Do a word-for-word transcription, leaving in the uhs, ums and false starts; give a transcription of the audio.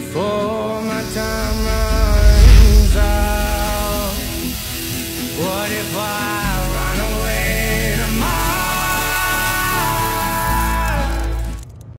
before my time runs out. What if I